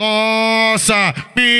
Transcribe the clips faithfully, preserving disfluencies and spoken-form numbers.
Nossa,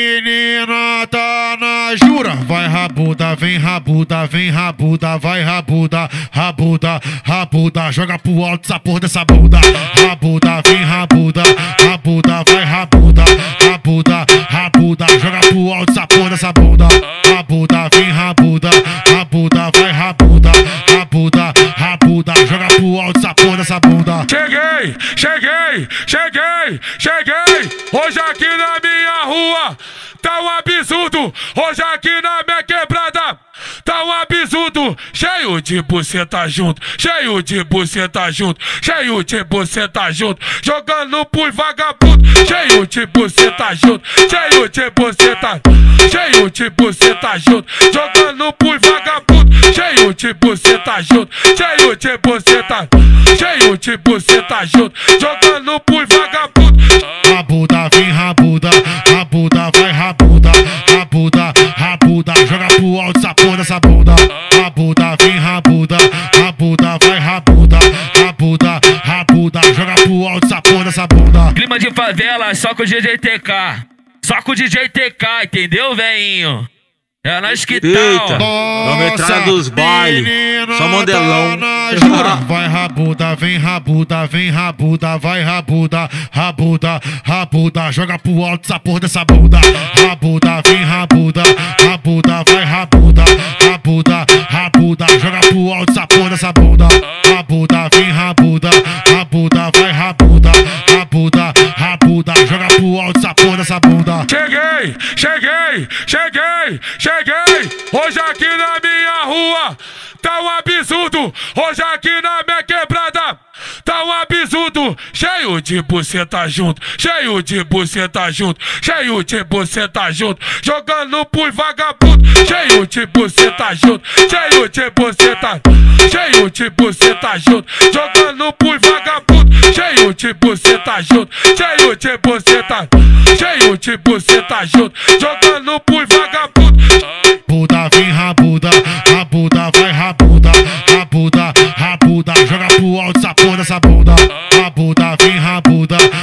menina tá na jura. Vai rabuda, vem rabuda, vem rabuda, vai rabuda, rabuda, rabuda. Joga pro alto essa porra dessa bunda. Rabuda, vem rabuda, rabuda, vai rabuda, rabuda, rabuda. Joga pro alto essa porra dessa bunda. Rabuda, vem rabuda, rabuda, vai rabuda, rabuda, rabuda. Joga pro alto essa porra dessa bunda. Cheguei, cheguei, cheguei, cheguei. Hoje aqui na minha rua tá um absurdo. Hoje aqui na minha quebrada tá um absurdo. Cheio de buceta junto, cheio de buceta junto, cheio de buceta junto. Jogando pros vagabundos, cheio de buceta junto, cheio de buceta, cheio de buceta junto. Jogando pros vagabundos, cheio de buceta junto, cheio de buceta, cheio de buceta junto. Jogando pros vagabundos. Rabuda, vem rabuda, rabuda, vai rabuda, rabuda, rabuda. Joga pro alto essa porra dessa bunda. Rabuda, vem rabuda, rabuda, vai rabuda, rabuda, rabuda. Joga pro alto essa porra dessa bunda. Clima de favela, só com o D J T K. Só com o D J T K, entendeu, veinho? É nós que Eita, tal. vamos entrar dos bailes. Só modelão. Tá vai rabuda, vem rabuda, vem rabuda, vai rabuda, rabuda, rabuda. Joga pro alto essa porra dessa bunda. Rabuda, vem rabuda, rabuda, vai rabuda, rabuda, rabuda. Joga pro alto essa porra dessa bunda. Rabuda, vem rabuda, rabuda, vai rabuda, rabuda, rabuda. Joga pro alto essa porra dessa bunda. Cheguei, cheguei, cheguei, cheguei. Hoje aqui na minha rua tá um absurdo. Hoje aqui na minha quebrada tá um absurdo. Cheio de buceta junto, cheio de buceta junto, cheio de buceta junto. Jogando pros vagabundos, cheio de buceta junto, cheio de buceta, cheio de buceta junto. Jogando pros vagabundos, cheio de buceta junto, cheio de buceta, cheio de buceta junto. Jogando pros vagabundos. Rabuda, vem rabuda, rabuda, vai rabuda, rabuda, rabuda. Joga pro alto essa porra dessa bunda. Rabuda, vem rabuda,